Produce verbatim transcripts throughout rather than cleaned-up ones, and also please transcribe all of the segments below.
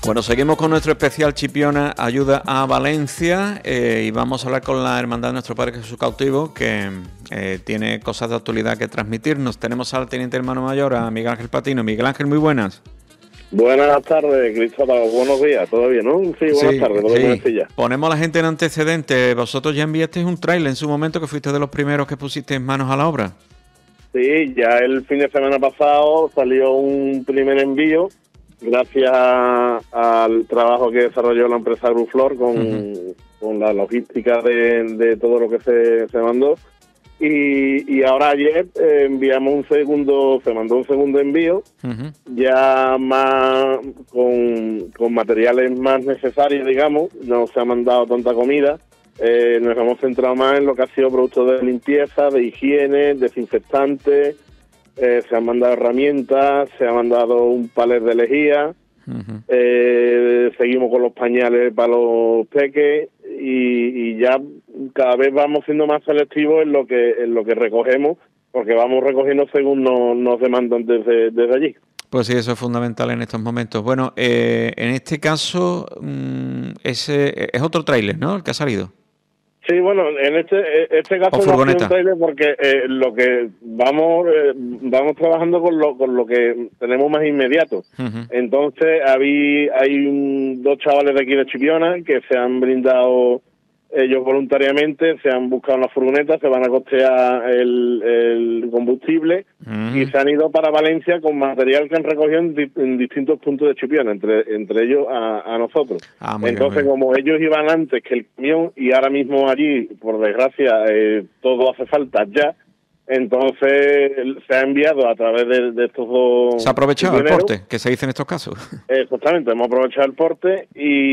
Bueno, seguimos con nuestro especial Chipiona Ayuda a Valencia eh, y vamos a hablar con la Hermandad de Nuestro Padre Jesús Cautivo, que eh, tiene cosas de actualidad que transmitirnos. Tenemos al Teniente Hermano Mayor, a Miguel Ángel Patino. Miguel Ángel, muy buenas. Buenas tardes, Cristóbal. Buenos días. ¿Todo bien, no? Sí, buenas sí, tardes. Podemos sí. decir ya. Ponemos a la gente en antecedentes. Vosotros ya enviasteis un tráiler en su momento, que fuiste de los primeros que pusisteis manos a la obra. Sí, ya el fin de semana pasado salió un primer envío, gracias a, al trabajo que desarrolló la empresa Gruflor con, uh-huh. con la logística de, de todo lo que se, se mandó. Y, y ahora ayer eh, enviamos un segundo, se mandó un segundo envío, uh-huh. ya más con, con materiales más necesarios, digamos. No se ha mandado tanta comida. Eh, nos hemos centrado más en lo que ha sido productos de limpieza, de higiene, desinfectantes. Eh, se han mandado herramientas, se ha mandado un palet de lejía. Uh-huh. eh, seguimos con los pañales para los peques y, y ya cada vez vamos siendo más selectivos en lo que en lo que recogemos, porque vamos recogiendo según nos, nos demandan desde, desde allí. Pues sí, eso es fundamental en estos momentos. Bueno, eh, en este caso mmm, ese es otro tráiler, ¿no?, el que ha salido. Sí, bueno, en este este caso no ha sido un trailer porque eh, lo que vamos eh, vamos trabajando con lo con lo que tenemos más inmediato. Uh-huh. Entonces, hay, hay un, dos chavales de aquí de Chipiona que se han brindado ellos voluntariamente, se han buscado una furgoneta, se van a costear el, el combustible uh-huh. y se han ido para Valencia con material que han recogido en, di, en distintos puntos de Chipiona, entre entre ellos a, a nosotros. Ah, Entonces, bien, como ellos iban antes que el camión y ahora mismo allí, por desgracia, eh, todo hace falta ya, entonces se ha enviado a través de, de estos dos... Se ha aprovechado el porte, que se dice en estos casos. Exactamente, hemos aprovechado el porte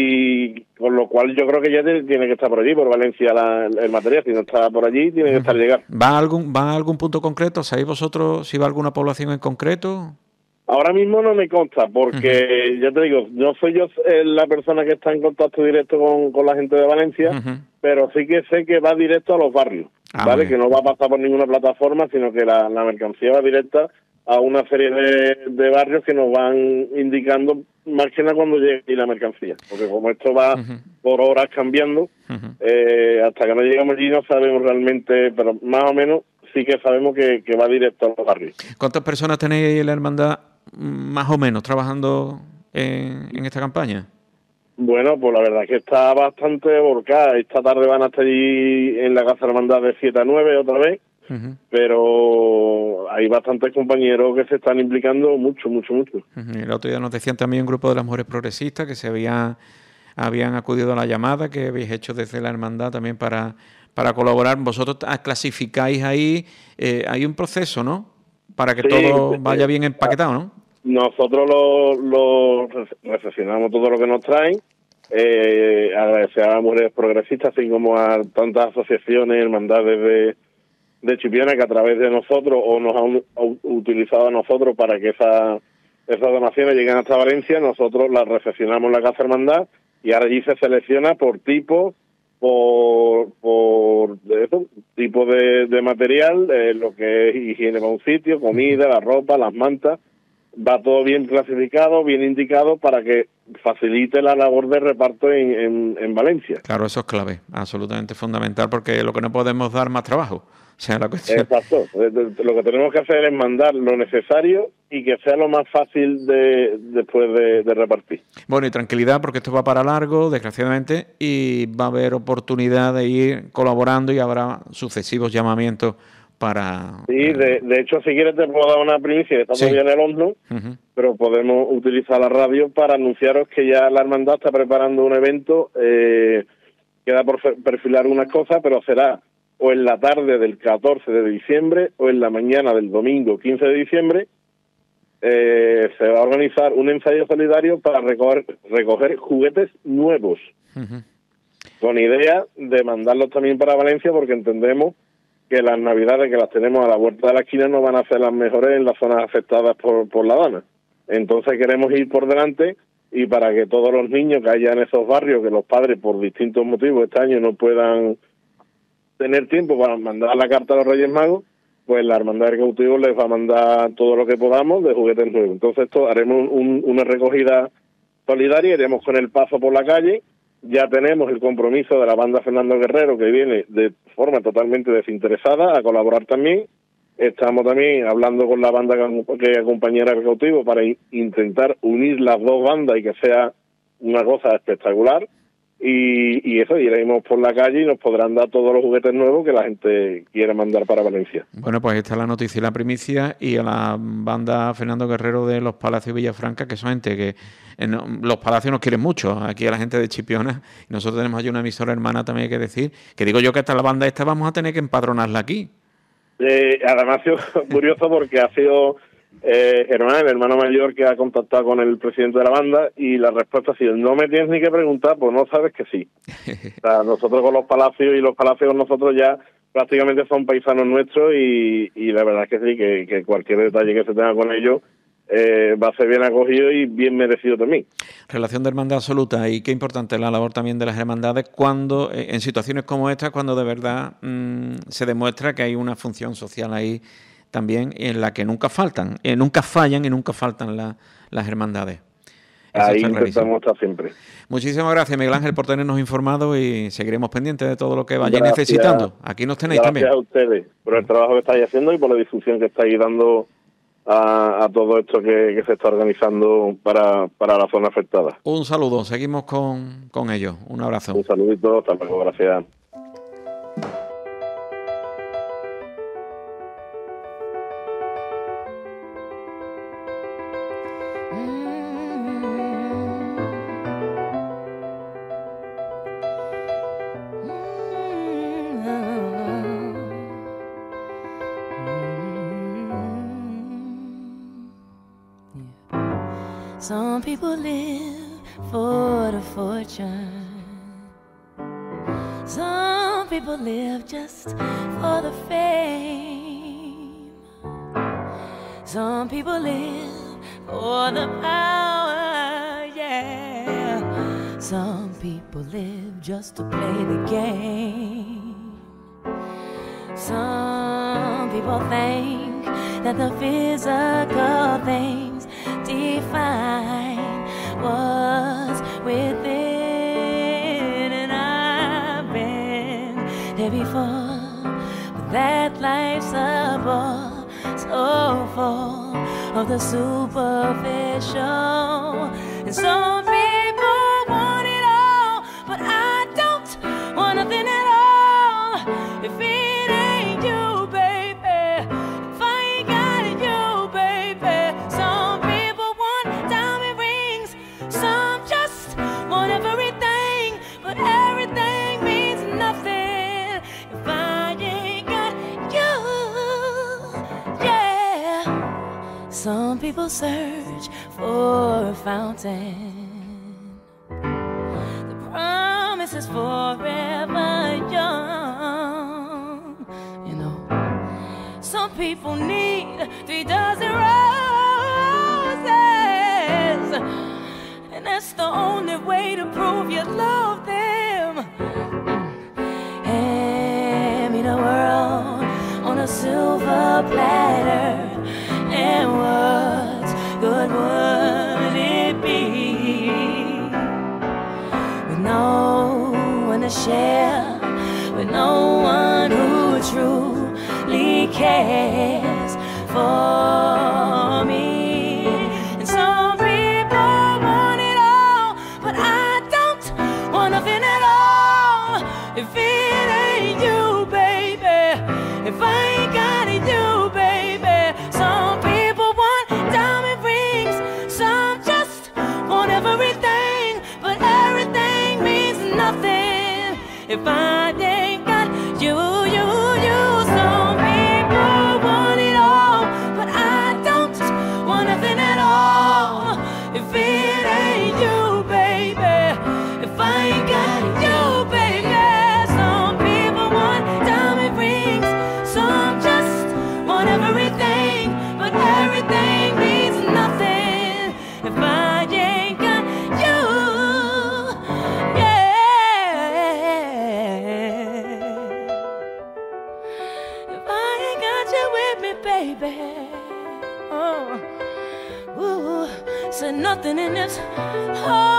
y con lo cual yo creo que ya tiene que estar por allí, por Valencia, la, el material. Si no está por allí, tiene que estar llegar. ¿Va a algún, va a algún punto concreto? ¿Sabéis vosotros si va a alguna población en concreto? Ahora mismo no me consta, porque uh-huh. ya te digo, no soy yo la persona que está en contacto directo con, con la gente de Valencia, uh-huh. pero sí que sé que va directo a los barrios, ah, ¿vale? Que no va a pasar por ninguna plataforma, sino que la, la mercancía va directa a una serie de, de barrios que nos van indicando más que nada cuando llegue la mercancía, porque como esto va uh-huh. por horas cambiando, uh-huh. eh, hasta que no llegamos allí no sabemos realmente, pero más o menos sí que sabemos que, que va directo a los barrios. ¿Cuántas personas tenéis en la hermandad más o menos trabajando en, en esta campaña? Bueno, pues la verdad es que está bastante volcada. Esta tarde van a estar allí en la Casa de Hermandad de siete a nueve otra vez, uh-huh. pero hay bastantes compañeros que se están implicando mucho, mucho, mucho. Uh-huh. El otro día nos decían también un grupo de las mujeres progresistas que se habían, habían acudido a la llamada que habéis hecho desde la hermandad también para, para colaborar. Vosotros clasificáis ahí, eh, hay un proceso, ¿no?, para que sí, todo vaya bien empaquetado, ¿no? Nosotros lo, lo recepcionamos todo lo que nos traen, eh, agradecer a las mujeres progresistas, así como a tantas asociaciones, hermandades de, de Chipiona que a través de nosotros o nos han utilizado a nosotros para que esa, esas donaciones lleguen hasta Valencia. Nosotros las recepcionamos en la Casa Hermandad y ahora allí se selecciona por tipo, por por eso, tipo de, de material, eh, lo que es higiene para un sitio, comida, la ropa, las mantas. Va todo bien clasificado, bien indicado para que facilite la labor de reparto en, en, en Valencia. Claro, eso es clave, absolutamente fundamental, porque lo que no podemos dar más trabajo. O sea, la cuestión... Exacto. Lo que tenemos que hacer es mandar lo necesario y que sea lo más fácil de después de, de repartir. Bueno, y tranquilidad, porque esto va para largo, desgraciadamente, y va a haber oportunidad de ir colaborando y habrá sucesivos llamamientos para... Sí, de, de hecho, si quieres te puedo dar una primicia, estamos sí. en el horno, uh-huh. pero podemos utilizar la radio para anunciaros que ya la hermandad está preparando un evento, eh, queda por perfilar unas cosas, pero será o en la tarde del catorce de diciembre o en la mañana del domingo quince de diciembre, eh, se va a organizar un ensayo solidario para recoger, recoger juguetes nuevos, uh-huh. con idea de mandarlos también para Valencia, porque entendemos que las navidades que las tenemos a la vuelta de la esquina no van a ser las mejores en las zonas afectadas por, por la Dana. Entonces queremos ir por delante y para que todos los niños que haya en esos barrios, que los padres por distintos motivos este año no puedan tener tiempo para mandar la carta a los Reyes Magos, pues la Hermandad del Cautivo les va a mandar todo lo que podamos de juguetes nuevos. Entonces esto haremos un, una recogida solidaria, iremos con el paso por la calle. Ya tenemos el compromiso de la banda Fernando Guerrero, que viene de forma totalmente desinteresada a colaborar también. Estamos también hablando con la banda que acompañará al cautivo para intentar unir las dos bandas y que sea una cosa espectacular. Y, y eso, iremos por la calle y nos podrán dar todos los juguetes nuevos que la gente quiera mandar para Valencia. Bueno, pues esta es la noticia y la primicia, y a la banda Fernando Guerrero de Los Palacios Villafranca, que son gente que en Los Palacios nos quieren mucho, aquí a la gente de Chipiona, y nosotros tenemos allí una emisora hermana también, hay que decir, que digo yo que hasta la banda esta vamos a tener que empadronarla aquí. Eh, además ha sido curioso porque ha sido eh, Germán, el hermano mayor, que ha contactado con el presidente de la banda, y la respuesta ha sido: no me tienes ni que preguntar, pues no sabes que sí. O sea, nosotros con Los Palacios y Los Palacios con nosotros ya prácticamente son paisanos nuestros, y, y la verdad es que sí, que, que cualquier detalle que se tenga con ellos eh, va a ser bien acogido y bien merecido también. Relación de hermandad absoluta, y qué importante es la labor también de las hermandades cuando, eh, en situaciones como esta, cuando de verdad mmm, se demuestra que hay una función social ahí también en la que nunca faltan, eh, nunca fallan y nunca faltan la, las hermandades. Eso ahí intentamos estar siempre. Muchísimas gracias, Miguel Ángel, por tenernos informados, y seguiremos pendientes de todo lo que vayáis gracias, necesitando. Aquí nos tenéis gracias también. Gracias a ustedes por el trabajo que estáis haciendo y por la difusión que estáis dando a, a todo esto que, que se está organizando para, para la zona afectada. Un saludo, seguimos con, con ellos. Un abrazo. Un saludito, hasta luego, gracias. Some people live for the fortune. Some people live just for the fame. Some people live for the power, yeah. Some people live just to play the game. Some people think that the physical things define what's within, and I've been there before, but that life's a bore so full of the superficial. And some people want it all, but I don't want nothing at all. If it ain't you, baby, if I ain't got it, you, baby. Some people want diamond rings, some just want everything, but everything means nothing if I ain't got you, yeah. Some people search for a fountain, the promise is forever young, you know. Some people need three dozen roses, and that's the only way to prove you love them. Hand me the world on a silver platter, and what good would it be with no one to share, with no one who truly cares for me? And some people want it all, but I don't want nothing at all. If it ain't you, baby, if I ain't got it, you, baby. Some people want diamond rings, some just want everything, but everything means nothing if I ain't got you, you, you. Some people want it all, but I don't want nothing at all. If it ain't you, baby, if I ain't got you, baby. Some people want diamond rings, some just want everything, but everything means nothing if I ain't got you, yeah. If I ain't got you with me, baby, oh, ooh, said nothing in this whole